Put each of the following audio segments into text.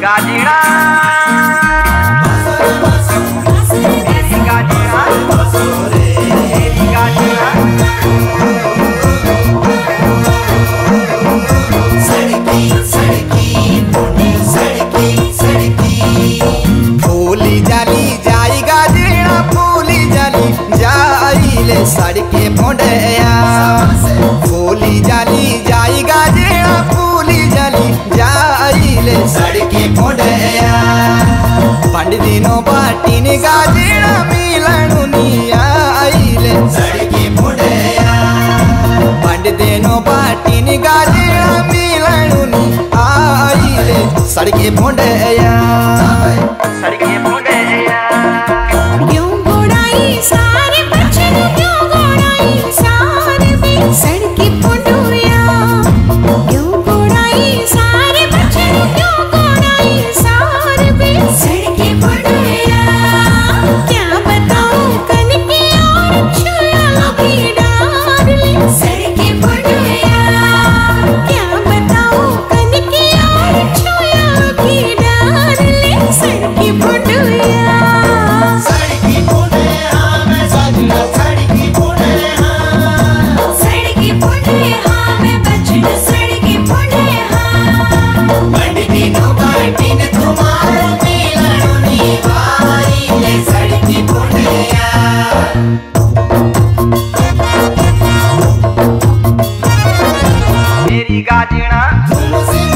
गाजीना तेरी गाजीना तेरी गाजीना सड़की सड़की पुणे सड़की सड़की फूली जाली जाई गाजीना फूली जाली जाई ले सड़के पोंडया फूली जाली जाई गाजीना फूली जाली जाई ले सड़के पोंडया पंडित दिनों बाटी ने गाजीना मिलनु निया आई ले सड़के पोंडया पंडित दिनों बाटी ने गाजीना मिलनु नी आई ले सड़के पोंडया सड़के पोंडया क्यों गोड़ाई सारे बच्चन क्यों गोड़ाई सारे भी सड़के पोंडया क्यों गोड़ाई सारे बच्चन क्यों गोड़ाई सारे भी सड़के पोंडया क्या बताऊं कन की और छुया की डार ले सड़के पोंडया क्या बताऊं कन की और छुया की डार ले सड़के पोंडया सड़की पुणे हाँ मैं साजना सड़की पुणे हाँ सड़की पुणे हाँ मैं बचन सड़की पुणे हाँ पंडिती नो बाटी ने तुम्हारो मिलनो नी वाई ले सड़की पुणे तेरी गाजीना तुम सिंह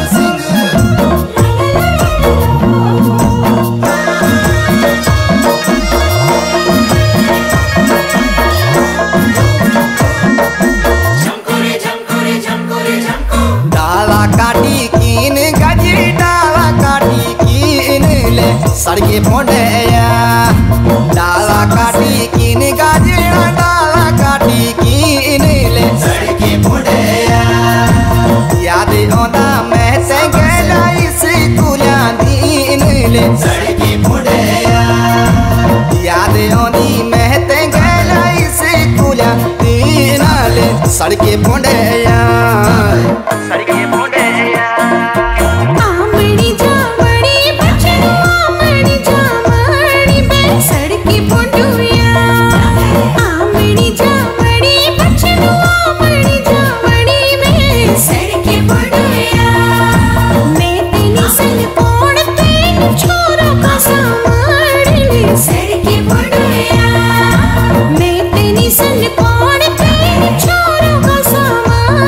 झमकोरे झमकोरे झमकोरे झमको डाला काटी कीन गजी डाला काटी कीन ले सड़के पोंडया डाला काटी कीन गजी डाला काटी कीन ले सड़की पुणेया याद आंदा मैं ते गला इस कुलिया दीन ले सड़की पुणेया याद आंदी मैं ते गला इस कुलिया दीन ले सड़के पोंडया सड़के पोंडया आमड़ी जामड़ी बचन आमड़ी जामड़ी बे सड़की पोंडया आमड़ी जामड़ी बचन आमड़ी जामड़ी बे सड़की पोंडया मैं तेनी सन कोण तेन छोरो का सामड़ी ले सड़की पोंडया मैं तेनी सन कोण तेन छोरो का सामड़ी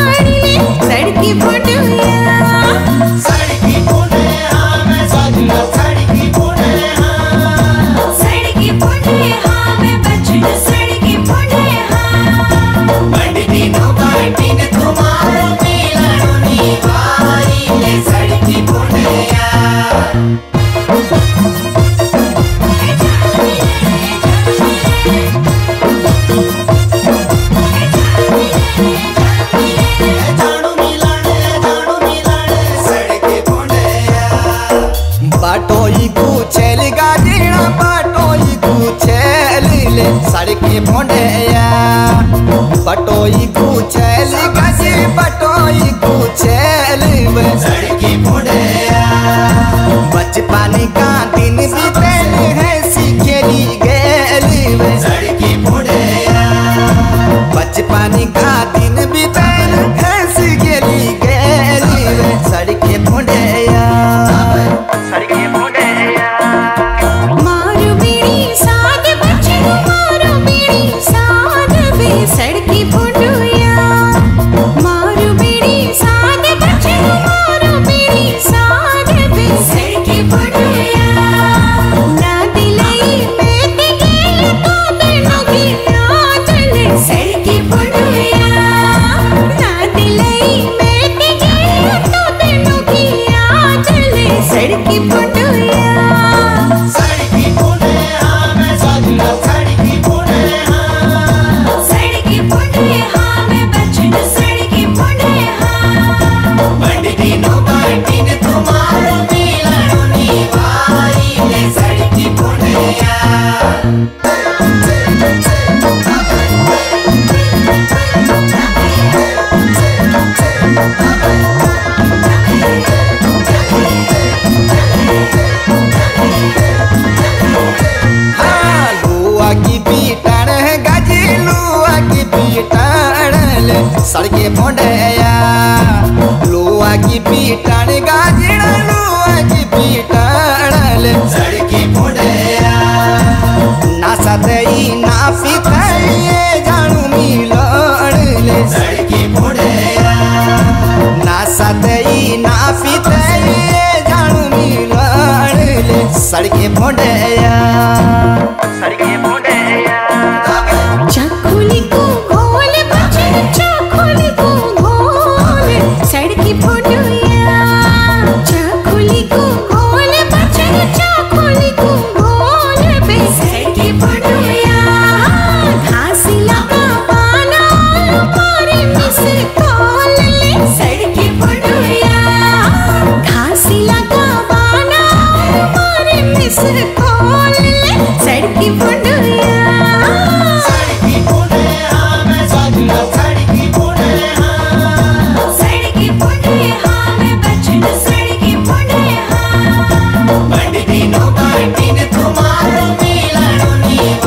सड़के फोंडया लोहा की पीटन गाजड़ा लोहा की पीटन ले सड़के फोंडया ना सतई ना पीतई जानू मिलन ले सड़के फोंडया ना सतई ना पीतई जानू मिलन ले सड़के फोंडया सड़के फोंडया चखुली को घोल बचन चखुली को घोल सड़की फोंडया चखुली को घोल बचन चखुली को घोल बे सड़की फोंडया घासी लगा पाना मारे मिस्र कॉल ले सड़की फोंडया घासी लगा पाना मारे मिस्र कॉल ले सड़की फोंडया सड़की फोंडया मैं साजना सड़की फोंडया सड़की फोंडया मैं बचन सड़की फोंडया बंडी नो बाटीन तुम्हारो मिलनो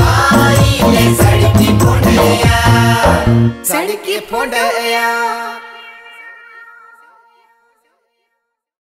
निभाई ले सड़की फोंडया सड़के फोंडया।